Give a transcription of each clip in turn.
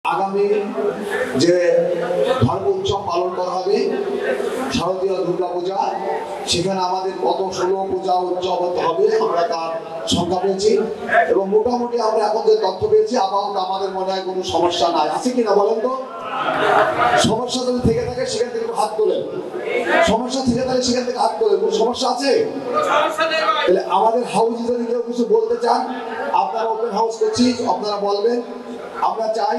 আগামী যে ধর্ম উৎসব পালন করা হবে শারদীয় দুর্গা পূজা, সেখানে আমাদের কত 16 পূজা উৎসব হবে আমরা তার সংখ্যা পেয়েছি এবং মোটামুটি আমরা এখন যে তথ্য পেয়েছি আপাতত আমাদের মনে হয় কোনো সমস্যা নাই। আছে কিনা বলেন তো? সমস্যা যদি থেকে থাকে সেখান থেকে হাত তোলেন, সমস্যা থেকে থাকে সেখান থেকে হাত তোলেন। কোনো সমস্যা আছে? তাহলে আমাদের হাউসে যদি কেউ কিছু বলতে চান, আপনারা ওপেন হাউস করছি, আপনারা বলবেন। আমরা চাই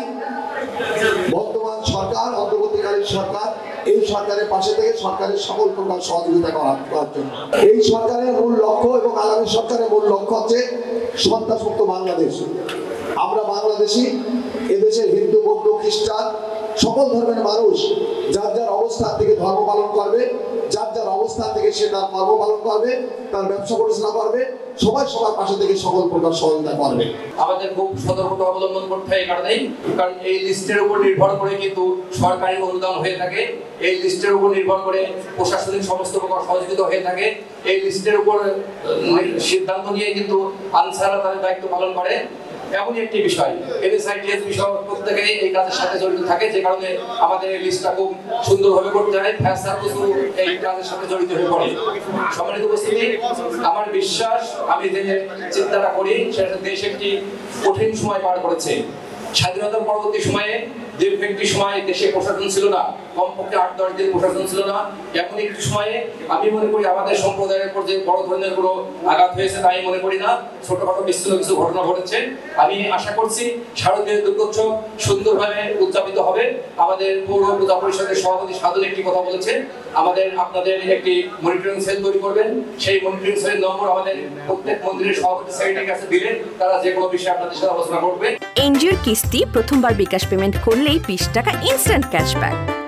বর্তমান সরকার, অন্তর্বর্তীকালীন সরকার, এই সরকারের পাশে থেকে সরকারের সকল প্রকার সহযোগিতা করার জন্য। এই সরকারের মূল লক্ষ্য এবং আগামী সরকারের মূল লক্ষ্য হচ্ছে সন্ত্রাসমুক্ত বাংলাদেশ। আমরা বাংলাদেশি, এদেশে হিন্দু, বৌদ্ধ, খ্রিস্টান সকল ধর্মের মানুষ যার যার অবস্থান থেকে ধর্ম পালন করবে, যার যার অবস্থান থেকে সে তার কর্ম পালন করবে, তার ব্যবসা পরিচালনা করবে, সবাই সবার পাশে থেকে সকল প্রকার সহযোগিতা করবে। আমাদের খুব সতর্কতা অবলম্বন করতে হয় কারণেই, কারণ এই লিস্টের উপর নির্ভর করে কিন্তু সরকারি অনুদান হয়ে থাকে, এই লিস্টের উপর নির্ভর করে প্রশাসনিক সমস্ত প্রকার সহযোগিতা হয়ে থাকে, এই লিস্টের উপর সিদ্ধান্ত নিয়ে কিন্তু আনসাররা তাদের দায়িত্ব পালন করে। এমনই একটি বিষয় এনএসআইটিএস বিষয় প্রত্যেকেই এই কাজের সাথে জড়িত থাকে, যে কারণে আমাদের এই লিস্টটা খুব সুন্দরভাবে করতে হয়। ফ্যাসার কিছু এই কাজের সাথে জড়িত হয়ে পড়ে। সম্মানিত উপস্থিতি, আমার বিশ্বাস আমি যে চিন্তাটা করি সেটা দেশ একটি কঠিন সময় পার করেছে। স্বাধীনতার পরবর্তী সময়ে দীর্ঘ একটি সময় দেশে প্রশাসন ছিল না, কমপক্ষে 8-10 দিন প্রশাসন ছিল না। এখন একটি সময়ে আমি মনে করি আমাদের সম্প্রদায়ের উপর যে বড় ধরনের কোনো আঘাত হয়েছে তাই মনে করি না, ছোটখাটো বিস্তৃত কিছু ঘটনা ঘটেছে। আমি আশা করছি শারদীয় দুর্গোৎসব সুন্দরভাবে উদযাপিত হবে। আমাদের পৌর পূজা পরিষদের সভাপতি সাধন একটি কথা বলেছেন, আপনাদের একটি মনিটরিং সেল তৈরি করবেন। সেই মনিটরিং সেলের নম্বর আমাদের প্রত্যেক মন্দিরের সভাপতি সেক্রেটারির কাছে দিলে তারা যে কোনো বিষয়ে আপনাদের সাথে আলোচনা করবে। এনজিওর কিস্তি প্রথমবার বিকাশ পেমেন্ট করলেই 20 টাকা ইনস্ট্যান্ট ক্যাশব্যাক।